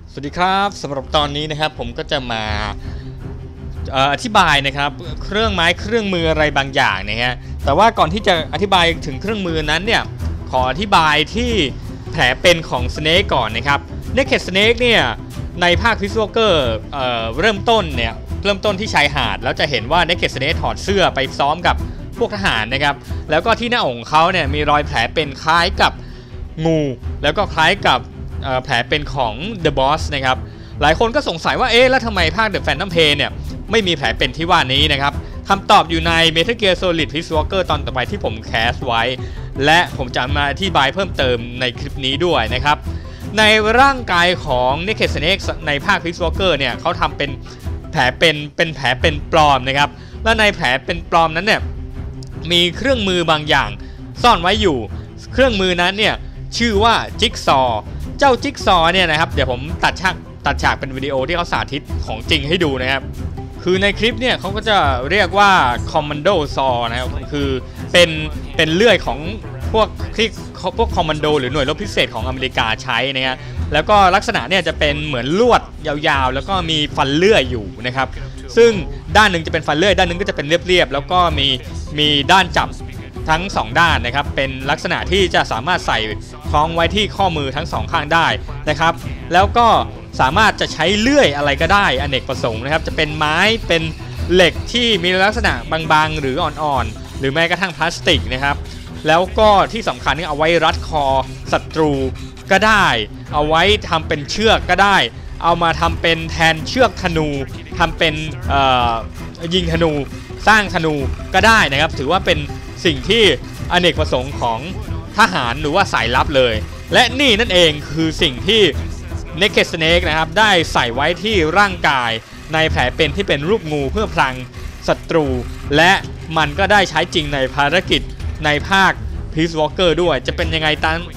สวัสดีครับสำหรับตอนนี้นะครับผมก็จะมาอธิบายนะครับเครื่องไม้เครื่องมืออะไรบางอย่างนะฮะแต่ว่าก่อนที่จะอธิบายถึงเครื่องมือนั้นเนี่ยขออธิบายที่แผลเป็นของ Snake ก่อนนะครับ Naked Snake เนี่ยในภาค Peace Walker เริ่มต้นที่ชายหาดแล้วจะเห็นว่า Naked Snake ถอดเสื้อไปซ้อมกับพวกทหารนะครับแล้วก็ที่หน้าอกเขาเนี่ยมีรอยแผลเป็นคล้ายกับงูแล้วก็คล้ายกับแผลเป็นของ The Boss นะครับหลายคนก็สงสัยว่าแล้วทำไมภาค The Phantom Pain เนี่ยไม่มีแผลเป็นที่ว่านี้นะครับคำตอบอยู่ใน Metal Gear Solid Peace Walker ตอนต่อไปที่ผมแคสไว้และผมจะมาอธิบายเพิ่มเติมในคลิปนี้ด้วยนะครับในร่างกายของ Naked Snake ในภาค Peace Walker เนี่ยเขาทำเป็นแผลเป็นปลอมนะครับและในแผลเป็นปลอมนั้นเนี่ยมีเครื่องมือบางอย่างซ่อนไว้อยู่เครื่องมือนั้นเนี่ยชื่อว่าจิ๊กซอเจ้าจิ๊กซอเนี่ยนะครับเดี๋ยวผมตัดฉากเป็นวิดีโอที่เขาสาธิตของจริงให้ดูนะครับคือในคลิปเนี่ยเขาก็จะเรียกว่าคอมมานโดซอนะครับคือเป็นเลื่อยของพวกคอมมานโดหรือหน่วยรบพิเศษของอเมริกาใช้นะฮะแล้วก็ลักษณะเนี่ยจะเป็นเหมือนลวดยาวๆแล้วก็มีฟันเลื่อยอยู่นะครับซึ่งด้านหนึ่งจะเป็นฟันเลื่อยด้านนึงก็จะเป็นเรียบๆแล้วก็มีด้านจับทั้ง2ด้านนะครับเป็นลักษณะที่จะสามารถใส่คล้องไว้ที่ข้อมือทั้ง2ข้างได้นะครับแล้วก็สามารถจะใช้เลื่อยอะไรก็ได้อเนกประสงค์นะครับจะเป็นไม้เป็นเหล็กที่มีลักษณะบางๆหรืออ่อนๆหรือแม้กระทั่งพลาสติกนะครับแล้วก็ที่สำคัญนี่เอาไว้รัดคอศัตรูก็ได้เอาไว้ทำเป็นเชือกก็ได้เอามาทำเป็นแทนเชือกธนูทำเป็นยิงธนูสร้างธนูก็ได้นะครับถือว่าเป็นสิ่งที่อเนกประสงค์ของทหารหรือว่าสายลับเลยและนี่นั่นเองคือสิ่งที่ Naked Snake นะครับได้ใส่ไว้ที่ร่างกายในแผลเป็นที่เป็นรูปงูเพื่อพลังศัตรูและมันก็ได้ใช้จริงในภารกิจในภาค Peace Walker ด้วยจะเป็นยังไง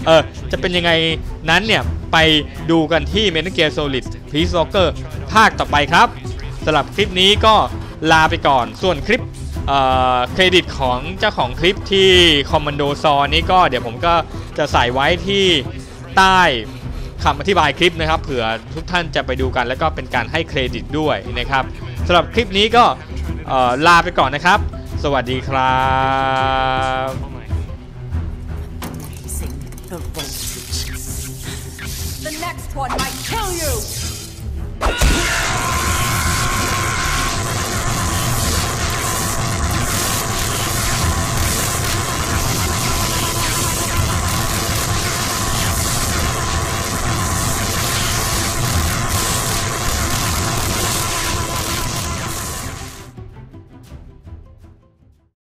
นั้นเนี่ยไปดูกันที่ Metal Gear Solid Peace Walker ภาคต่อไปครับสำหรับคลิปนี้ก็ลาไปก่อนส่วนคลิปเครดิตของเจ้าของคลิปที่คอมมานโดซอนี้ก็เดี๋ยวผมก็จะใส่ไว้ที่ใต้คำอธิบายคลิปนะครับเผื่อทุกท่านจะไปดูกันแล้วก็เป็นการให้เครดิตด้วยนะครับสำหรับคลิปนี้ก็ลาไปก่อนนะครับสวัสดีครับ The next one might kill you.